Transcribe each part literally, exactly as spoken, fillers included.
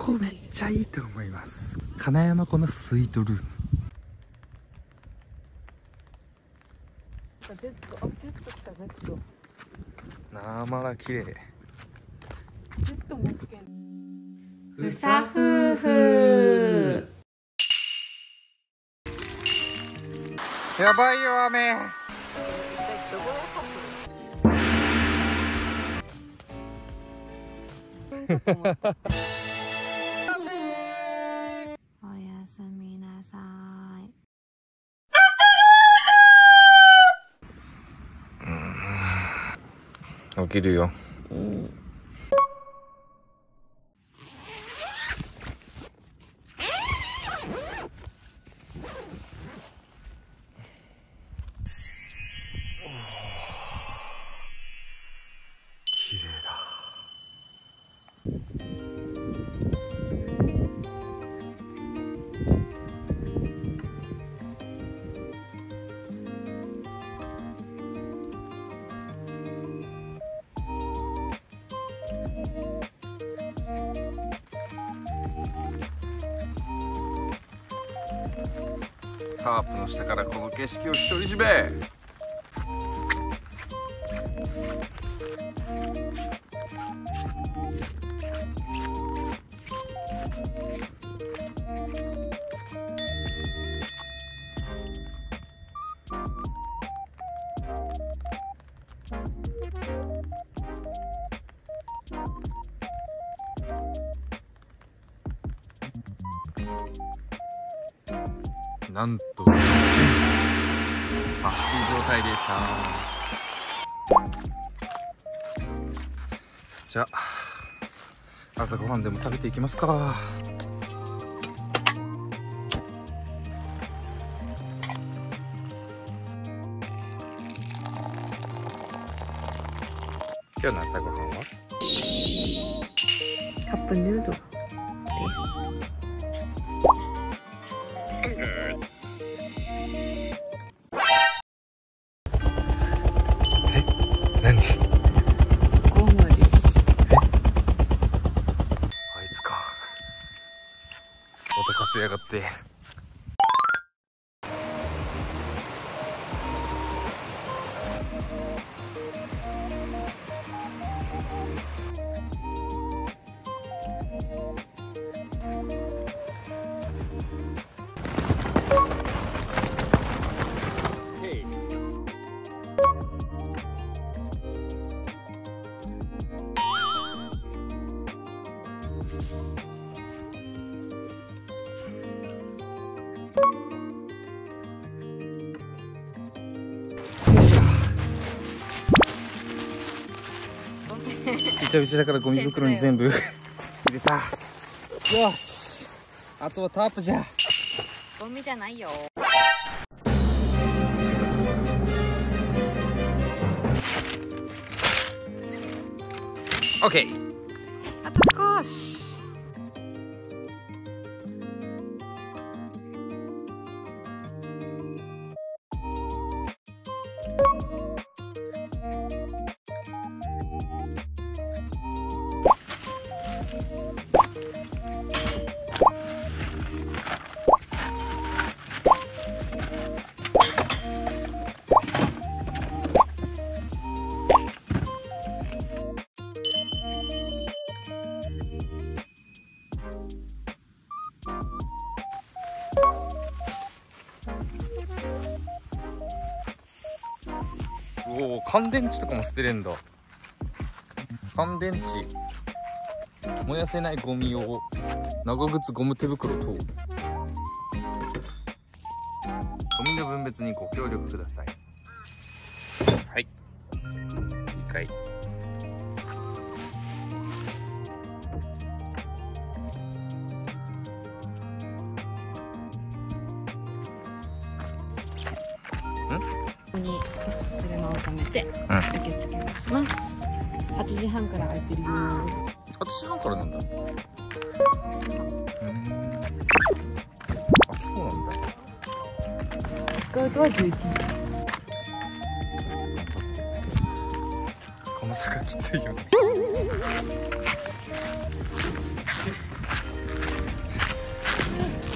こめっちゃいいと思います。金山湖のスイートルーム。 ジェット、あ、ジェット来た、ジェット。 なまら綺麗。 ジェットも危険。 ふさ夫婦。 やばいよ雨。 おやすみなさい。 起きるよ。 うん。 綺麗だ。タープの下からこの景色を独り占め。なんと独占パスティ状態でした。じゃあ朝ごはんでも食べていきますか。今日の朝ごはんはカップヌードルです。 何？ ゴムです。 あいつか。脅かせやがって。びちゃびちゃだからゴミ袋に全部入れた。よし、あとはタープじゃ。 ゴミじゃないよ。 オッケー。 あと少し。 おお、乾電池とかも捨てれんだ。乾電池、燃やせないゴミ用長靴ゴム手袋等。ゴミの分別にご協力ください。はい、理解。 に車を止めて受付をします。はちじはんから空いてるよ。 はちじはんからなんだ。うん、あ、そうなんだ。 チェックアウトはじゅういちじ。 この坂きついよね。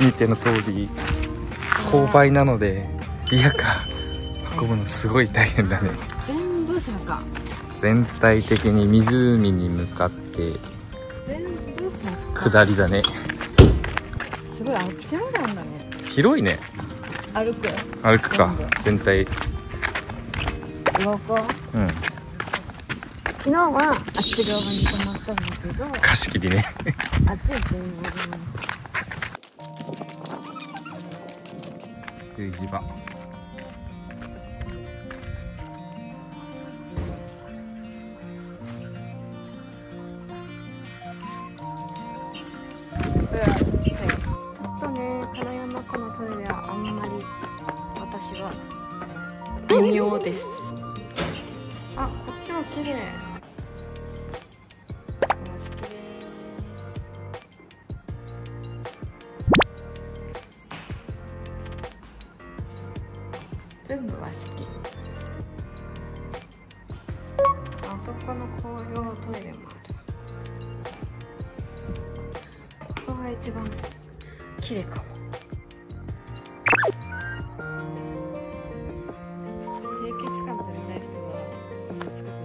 見ての通り勾配なのでリヤカー運ぶのすごい大変だね。 全部坂。 全体的に湖に向かって全部坂。 下りだね。 すごいあっちまであんだね。 広いね。 歩く。 歩くか全体。 動こう。 うん。 昨日はあっち側に泊まったんだけど、 貸し切りね。 あっち全部数字場。 ちょっとね、唐山湖のトイレはあんまり私は微妙です。あ、こっちも綺麗。和式です。全部和式。男の公用トイレもある。ここが一番綺麗かも。清潔感取りたい人はこんな近く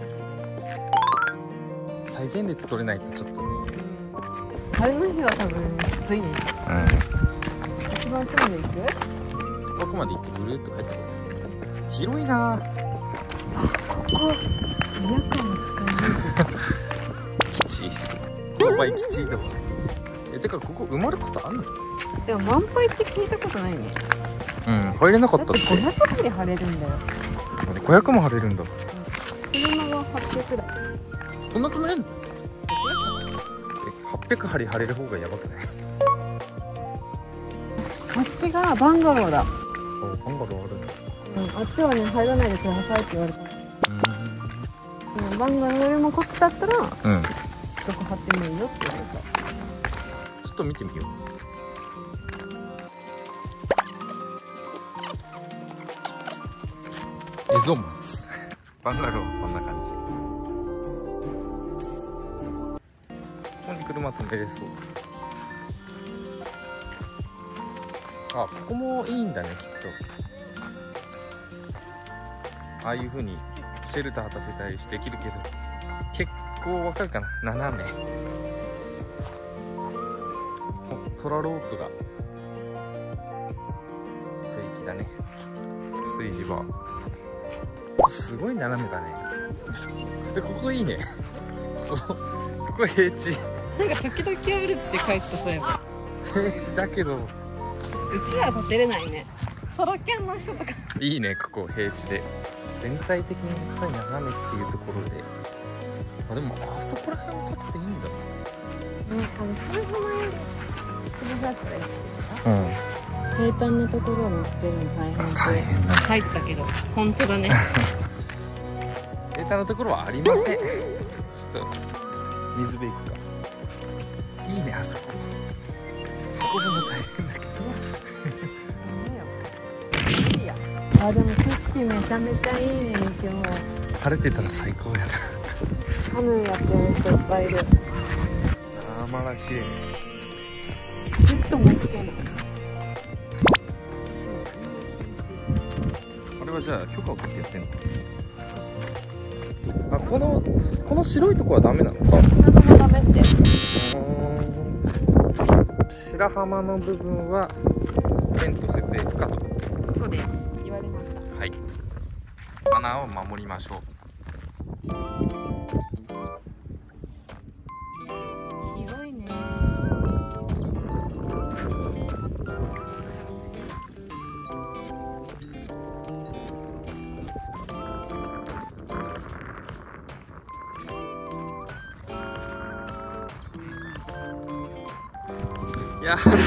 に。 最前列取れないとちょっとね。 晴れの日は多分きついね。 うん。 一番遠いで行く？ 奥まで行ってぐるっと帰ってこい。広いな。 あ、ここリヤカーも使えない基地。勾配基地度。え、てかここ埋まることあんの？ でも満杯って聞いたことないね。 うん、入れなかったって。 だってごひゃく針貼れるんだよ。 ごひゃくも貼れるんだ。 車ははっぴゃくだ。 そんな止めれんの？はっぴゃく針貼れる方がやばくない？ あっちがバンガローだ。 あ、バンガローあるんだ。 うん、あっちはね入らないでくださいって言われた。うん、バンガローよりもこっちだったら、うん、どこ貼ってもいいよって言われた。 ちょっと見てみよう。エゾマツバンガローこんな感じ。ここに車止めれそう。あ、ここもいいんだねきっと。ああいう風にシェルター立てたりしてできるけど、結構わかるかな、斜め。お、トラロープが雰囲気だね。炊事場すごい斜めだね。ここいいね。ここ、ここ平地。 なんか時々あるって書いてた。そういえば平地だけどうちらは立てれないね。ソロキャンの人とかいいね。ここ平地で全体的にやっぱり斜めっていうところで、あ、でもあそこら辺を立てていいんだ。 ね、あのそれもない潰さしたらいいですか。 うん。 平坦なところを見つけるの大変って大変だね。 書いてたけど、本当だね。 平坦なところはありません。ちょっと水辺行くか。いいね、あそこ。運ぶの大変だけど。 いいや。あ、でも景色めちゃめちゃいいね。今日晴れてたら最高やな。 カヌーやってる人いっぱいいる。 あー、まだ綺麗。 ずっと持ってない。 あれはじゃあ許可を取ってやってんの？あ、このこの白いとこはダメなのか。 こんなとこダメって。 白浜の部分はテント設営不可と。 そうです。言われました。 はい。マナーを守りましょう。 広いね。 いやー、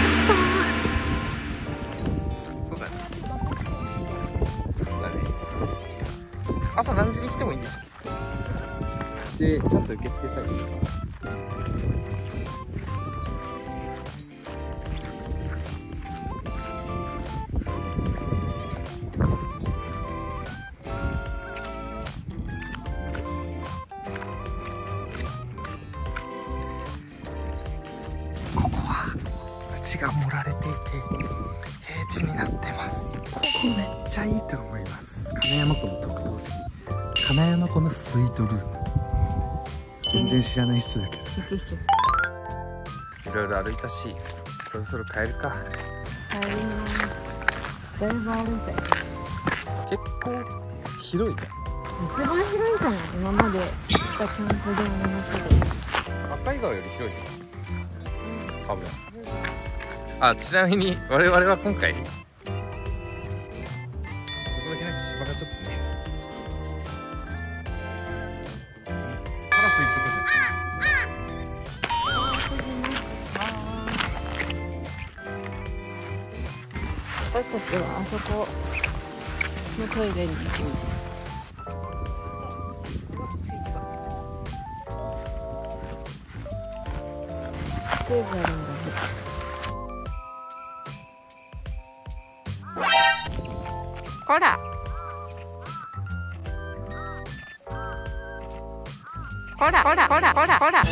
そうだね。そうだね。朝何時に来てもいいんでしょ。来てちゃんと受付さえすれば。 地が盛られていて平地になってます。ここめっちゃいいと思います。金山湖の特等席、金山湖のスイートルーム。全然知らない人だけどいろいろ歩いたし、そろそろ帰るか。 帰ります。だいぶ歩いたよ。 結構広いね。 一番広いんじゃない？今まで来たキャンプ場の中で。 赤井川より広いね、多分。あ、ちなみに我々は今回そこだけなんか芝がちょっとね、カラスいるとこじゃ私たちはあそこのトイレに行きます。ステージあるんだね。 こらこらこらこらこらこら。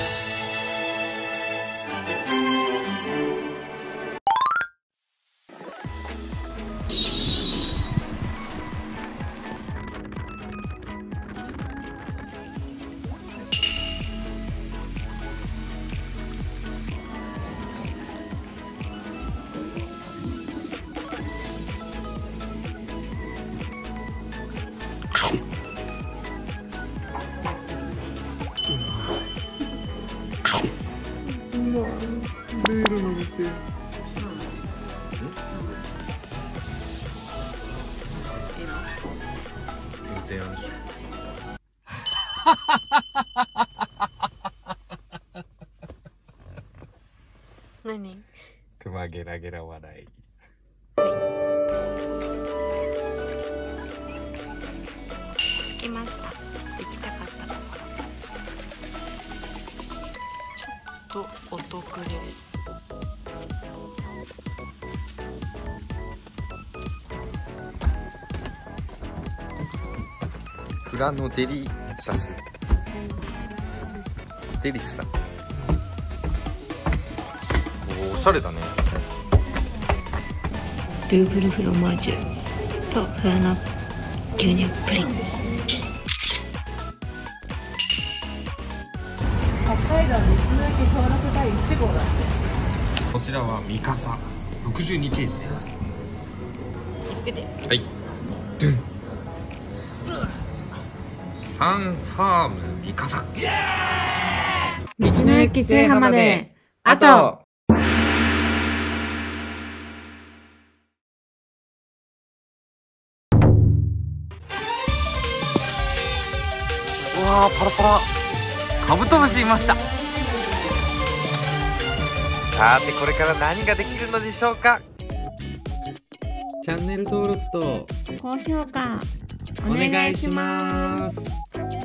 ベール伸びて。運転あるでしょ。 何？ クマゲラゲラ笑い。 着きました。行きたかったところ。ちょっとお得です。 フラノデリシャス。デリスだ。お、おしゃれだね。 ルーブルフロマージュとフラノ牛乳プリン。 北海道道の駅登録第一号だって。 こちらはミカサ ろくじゅうにケージです。 行くで。 はい。ドゥン。サンファームミカサ。 道の駅制覇まであと。 わあ、パラパラカブトムシいました。さてこれから何ができるのでしょうか。 チャンネル登録と高評価お願いします。